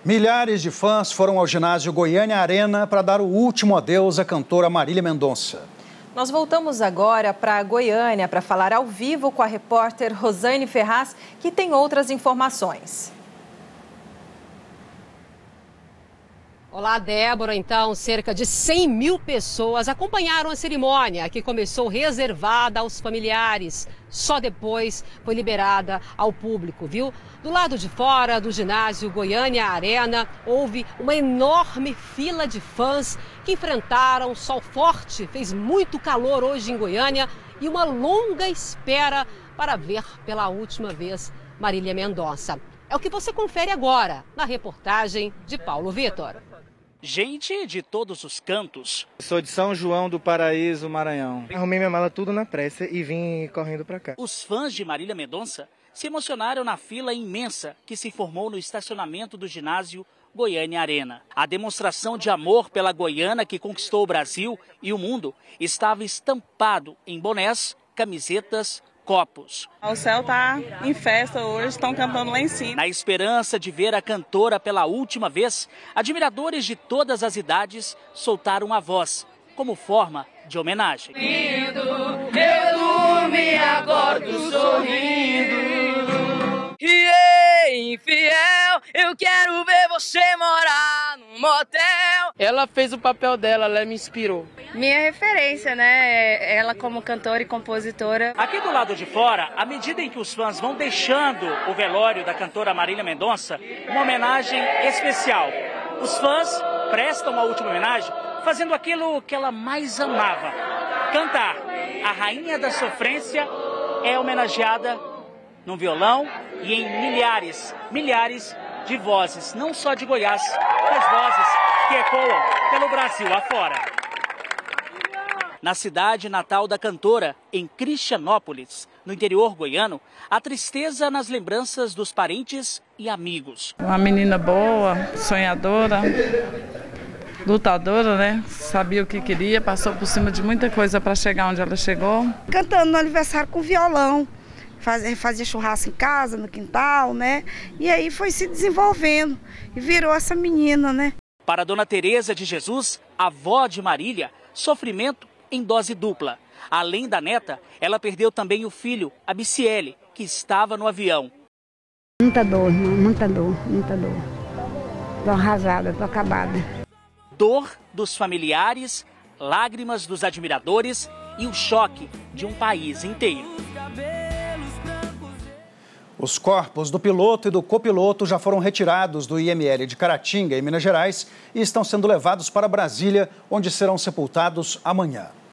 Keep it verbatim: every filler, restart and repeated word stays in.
Milhares de fãs foram ao ginásio Goiânia Arena para dar o último adeus à cantora Marília Mendonça. Nós voltamos agora para Goiânia para falar ao vivo com a repórter Rosane Ferraz, que tem outras informações. Olá, Débora. Então, cerca de cem mil pessoas acompanharam a cerimônia, que começou reservada aos familiares. Só depois foi liberada ao público, viu? Do lado de fora do ginásio Goiânia Arena, houve uma enorme fila de fãs que enfrentaram sol forte. Fez muito calor hoje em Goiânia e uma longa espera para ver pela última vez Marília Mendonça. É o que você confere agora na reportagem de Paulo Vitor. Gente de todos os cantos. Sou de São João do Paraíso, Maranhão. Arrumei minha mala tudo na pressa e vim correndo para cá. Os fãs de Marília Mendonça se emocionaram na fila imensa que se formou no estacionamento do ginásio Goiânia Arena. A demonstração de amor pela goiana que conquistou o Brasil e o mundo estava estampado em bonés, camisetas, copos. O céu tá em festa hoje, estão cantando lá em cima. Na esperança de ver a cantora pela última vez, admiradores de todas as idades soltaram a voz, como forma de homenagem. Lindo, eu durmo e acordo sorrindo. E ei, infiel, eu quero ver você morar num motel. Ela fez o papel dela, ela me inspirou. Minha referência, né? Ela como cantora e compositora. Aqui do lado de fora, à medida em que os fãs vão deixando o velório da cantora Marília Mendonça, uma homenagem especial. Os fãs prestam a última homenagem fazendo aquilo que ela mais amava: cantar. A rainha da sofrência é homenageada num violão e em milhares, milhares de vozes, não só de Goiás, mas vozes que ecoam pelo Brasil afora. Na cidade natal da cantora, em Cristianópolis, no interior goiano, a tristeza nas lembranças dos parentes e amigos. Uma menina boa, sonhadora, lutadora, né? Sabia o que queria, passou por cima de muita coisa para chegar onde ela chegou. Cantando no aniversário com violão, fazia, fazia churrasco em casa, no quintal, né? E aí foi se desenvolvendo e virou essa menina, né? Para Dona Tereza de Jesus, avó de Marília, sofrimento em dose dupla. Além da neta, ela perdeu também o filho, Abiciele, que estava no avião. Muita dor, irmão, muita dor, muita dor. Tô arrasada, tô acabada. Dor dos familiares, lágrimas dos admiradores e o choque de um país inteiro. Os corpos do piloto e do copiloto já foram retirados do I M L de Caratinga, em Minas Gerais, e estão sendo levados para Brasília, onde serão sepultados amanhã.